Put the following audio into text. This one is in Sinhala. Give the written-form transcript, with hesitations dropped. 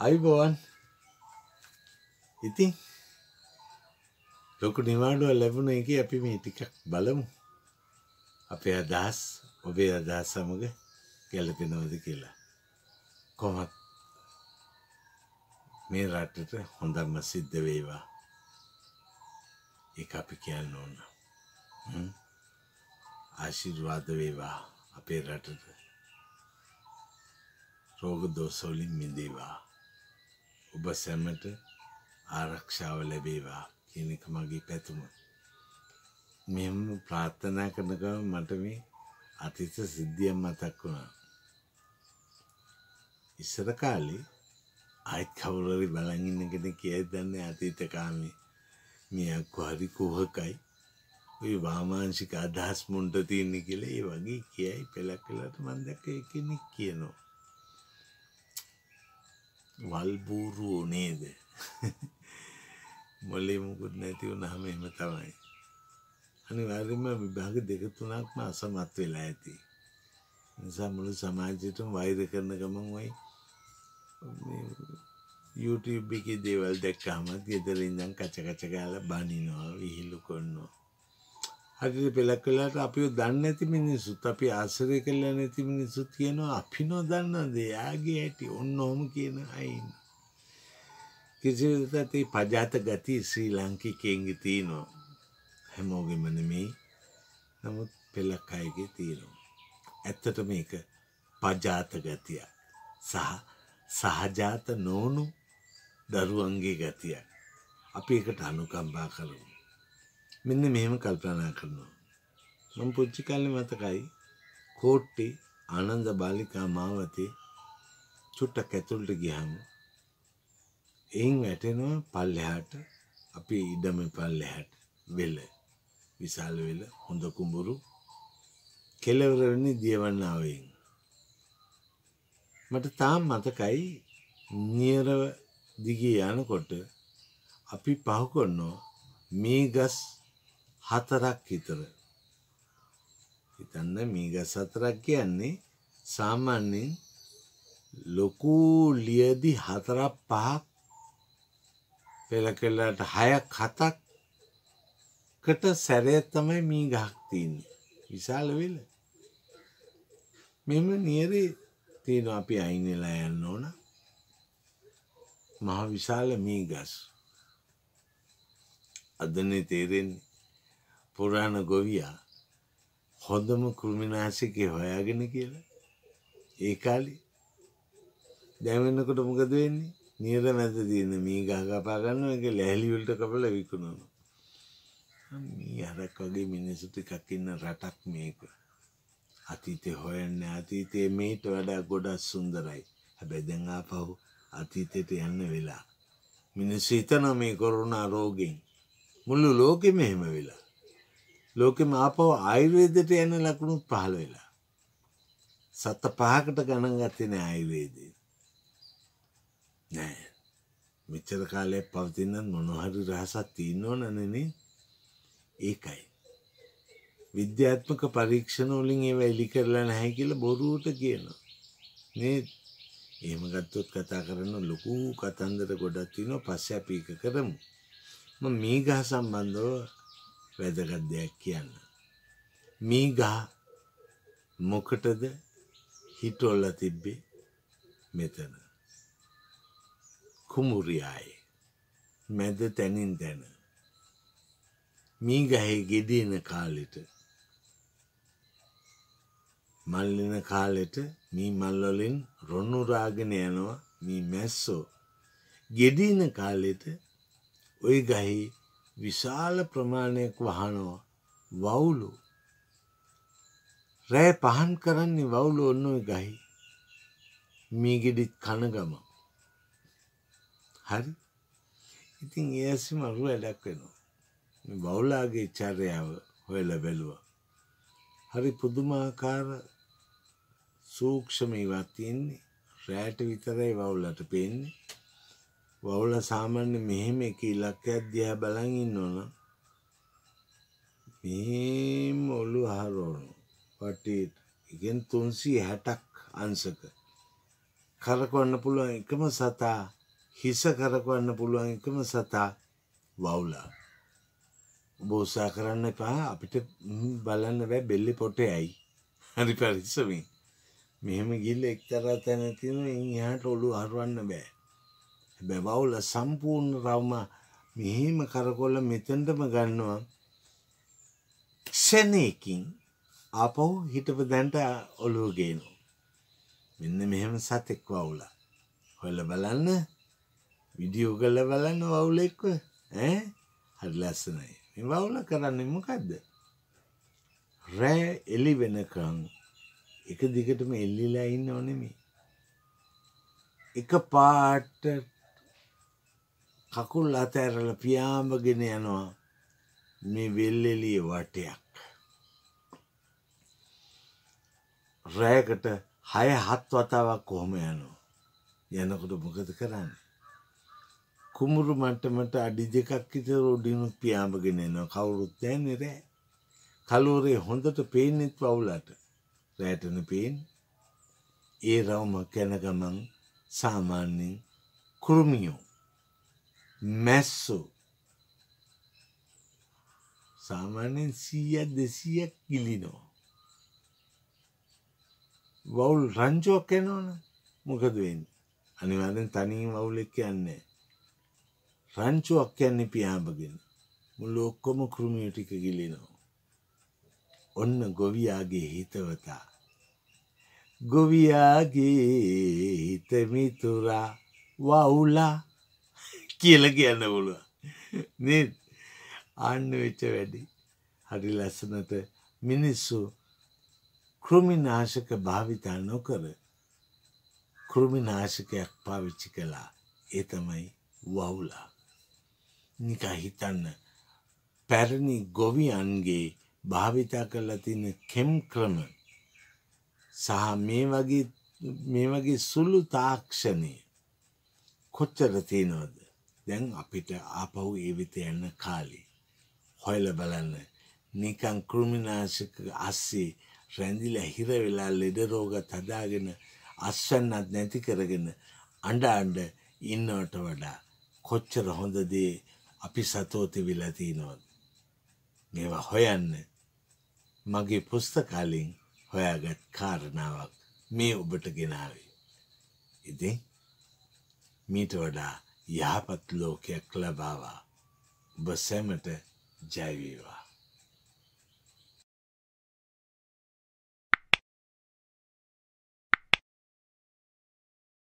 අයිබෝවන් ඉතින් ලොකු නිවාඩුව ලැබුණ එක අපි මේ ටිකක් බලමු අපේ අදහස් ඔබේ අදහස් සමග ගැලපෙනවද කියලා කොහොමත් මේ රටට හොඳම සිද්ධ වේවා ඒක අපි කියන්න ඕන ආශිර්වාද වේවා අපේ රටට රෝග දෝෂ වලින් මිදේවා ඔබ සැමට ආරක්ෂාව ලැබේවා කියන එක මගේ පැතුම. මෙහෙම ප්‍රාර්ථනා කරන ගමන් මට මේ අතීත සිද්ධියක් මතක් වුණා. ඉස්සර කාලේ ආයිත් කවුරු හරි බලන් ඉන්න කෙනෙක් කියයි දන්නේ අතීත කාලේ මේ අක්වාරි කුහකයි ඔය වාමාංශික අදහස් මුන්ට තියෙන කියලා ඒ වගේ කියයි පෙලක් වෙලාට මම දැක්ක කෙනෙක් කියනවා. වල්බූරුවෝ නේද? මොලේ මුකුත් නැති වුණාම එහෙම තමයි. අනිවාර්යයෙන්ම විභාග දෙක තුනක්ම අසමත් වෙලා ඇති. නිසා මුළු සමාජයටම වෛර කරන ගමන් වයි YouTube එකේ දේවල් දැක්කම ගෙදර ඉඳන් කච කච ගාලා බනිනවා විහිළු කරනවා. හරියට පෙලක් වෙලාට අපිව දන්නේ නැති මිනිස්සුත් අපි ආශ්‍රය කළා නැති මිනිස්සුත් කියනවා අපි නොදන්නද යාගේ ඇටි ඔන්නෝම කියන අය. කිසිවිට ඒ පජාත ගති ශ්‍රී ලාංකිකයන්ගේ තියෙනවා. හැමෝගෙම නෙමෙයි. නමුත් පෙලක් අයගේ තියෙනවා. ඇත්තට මේක පජාත ගතිය සහජාත නොවුණු දරුවන්ගේ ගතිය. අපි ඒකට අනුකම්පා කරමු. මෙන්න මෙහෙම කල්පනා කරනවා. මම පුංචි කාලේ මතකයි කෝට්ටේ ආනන්ද බාලිකා මාවතේ චුට්ටක් ඇතුළට ගියාම එයින් වැටෙනවා පල්ලෙහාට අපි ඉඩම පල්ලෙහාට වෙල විශාල වෙල හොඳ කුඹුරු කෙළවර වෙන්නේ දියවන්නාවෙන්. මට තාම මතකයි නියරව දිගේ යනකොට අපි පහු කරනවා මේ ගස් 4ක් විතර. හිතන්න මේ ගස් 4ක් කියන්නේ සාමාන්‍යයෙන් ලොකු ලියදි 4ක් 5ක් පෙළකෙලට 6ක් 7කට සැරයක් තමයි මේ ගහක් තියෙන්නේ. විශාල වෙල. මෙන්න නියරේ තියෙන අපි අයින් වෙලා යන්න ඕන. මහ විශාල මේ ගස්. අදනේ තේරෙන්නේ පුරාණ ගොවියා හොඳම කෘමිනාශකේ හොයාගෙන කියලා. ඒ කාලේ දැන් වෙනකොට මොකද වෙන්නේ? නියර මැද තියෙන මේ ගහ කපා ගන්නවා ඒක ලැහැලි වලට කපලා විකුණනවා. මේ හරක් වගේ මිනිස්සු ටිකක් ඉන්න රටක් මේක. අතීතේ හොයන්නේ අතීතේ මේට වඩා ගොඩක් සුන්දරයි. හැබැයි දැන් ආපහු අතීතයට යන්න වෙලා. මිනිස්සු හිතනවා මේ කොරෝනා රෝගෙන් මුළු ලෝකෙම එහෙම වෙලා. ලෝකෙම ආපහු ආයුර්වේදයට යන ලකුණු පහළ වෙලා. සත 5කට ගණන් ගත්තේ නෑ ආයුර්වේදේ. නෑ. මෙච්චර කාලයක් පවතින මොනවා හරි රහසක් තියෙනවනේ. ඒකයි. විද්‍යාත්මක පරීක්ෂණ වලින් ඒව එලි කරලා නැහැ කියලා බොරුවට කියනවා. නේද? එහෙම ගත්තොත් කතා කරන ලොකු කතන්දර ගොඩක් තියෙනවා. පස්සේ අපි ඒක කරමු. මම මේ ගහ සම්බන්ධව වැදගත් දෙයක් කියන්න. මේ ගහ මොකටද හිටවලා තිබ්බේ මෙතන? කුමුරියයි. මැද තැනින් තැන. මේ ගහේ ගෙඩින කාලෙට මල්ලින කාලෙට මේ මල් වලින් රොන්නු රාගෙන යනවා මේ මැස්සෝ. ගෙඩින කාලෙට ওই ගහේ විශාල ප්‍රමාණයක් වහනවා වවුලු. රෑ පහන් කරන්නේ වවුලු ඔන්න ඔය ගහේ. මේ ගෙඩිත් කන ගම. හරි. ඉතින් ඒ ඇසි මරු වැඩක් වෙනවා. මේ වවුලාගේ චර්යාව හොයලා බැලුවා. හරි පුදුමාකාර සූක්ෂම ඒවා තියෙන්නේ. රැට විතරයි වවුලට පේන්නේ. වවුල සාමාන්‍ය මෙහෙම එක ඉලක්කයක් දිහා බලන් ඉන්නවනම් මෙහෙම ඔළුව හරවන වටේට ඉගෙන් 360ක් අංශක කරකවන්න පුළුවන් එකම සතා හිස කරකවන්න පුළුවන් එකම සතා වවුලා. ඔබ උත්සාහ කරන්න එපා අපිට බලන්න බෑ බෙල්ලේ පොටේයි. හරි පරිස්සමින්. මෙහෙම ගිහිල්ලා එක්තරා තැන තියෙන එහාට ඔළුව හරවන්න බෑ. හැබැයි වවුලා සම්පූර්ණ රවුම මෙහෙම කරකවල මෙතෙන්ටම ගන්නවා. ක්ෂණයකින් ආපහු හිටපු දැන්ට ඔළුව ගේනවා. මෙන්න මෙහෙම සතෙක් වවුලා. හොයලා බලන්න. වීඩියෝ කරලා බලන්න වවුලෙක්ව. හරි ලස්සනයි. මේ වවුලා කරන්නේ මොකද්ද? රෑ එළි වෙනකන් එක දිගටම එල්ලිලා ඉන්නව නෙමෙයි. එක පාට කකුල් අතහැරලා පියාඹගෙන යනවා මේ වෙල්ෙලිය වටයක්. රෑකට 6-7 වතාවක් කොහොම යනවා. යනකොට මොකද කරන්නේ? කුඹුරු මට්ටමට අඩි 2ක් විතර උඩිනුත් පියාඹගෙන එනවා. කවුරුත් නැන්නේ රෑ. කලෝරේ හොඳට පේන්නේත් වවුලට. රෑටනේ පේන්නේ. ඒ රවුම කන ගමන් සාමාන්‍යයෙන් කුරුමියෝ මැස්සෝ සාමාන්‍යයෙන් 100-200ක් ගිලිනවා. වවුල් රංචුවක් යනවනේ මොකද වෙන්නේ? අනිවාර්යෙන් තනියෙන් වවුලෙක් යන්නේ. රංචුවක් යන්නේ පියාඹගෙන. මුළු ඔක්කොම කුරුමියෝ ටික ගිලිනවා. ඔන්න ගොවියාගේ හිතවතා. ගොවියාගේ හිත මිතුරා වවුලා කියලා කියන්න පුළුවන්. නේද? ආන්න වෙච්ච වැඩි. හරි ලස්සනට මිනිස්සු කෘමිනාශක භාවිතා නොකර කෘමිනාශකයක් පාවිච්චි කළා. ඒ තමයි වවුලා. නිකන් හිතන්න පැරණි ගොවියන්ගේ භාවිතා කරලා තියෙන කෙම් ක්‍රම සහ මේ වගේ සුළු තාක්ෂණය කොච්චර තියෙනවද? දැන් අපිට ආපහු ඒ විත යන කාලේ හොයලා බලන්න නිකන් කෘමිනාශක ASCII රැඳිලා හිර වෙලා ලෙඩ රෝගත් හදාගෙන අස්වැන්නත් නැති කරගෙන අඬ ඉන්නවට වඩා කොච්චර හොඳ දේ අපි සතෝ තිබිලා තියෙනවද? මේවා හොයන්න මගේ පුස්තකාලෙන් හොයාගත් කාරණාවක් මේ ඔබට ගෙනාවේ. ඉතින් මීට වඩා යහපත් ලෝකයක් ලබාවා. ඔබ සැමට ජය වේවා.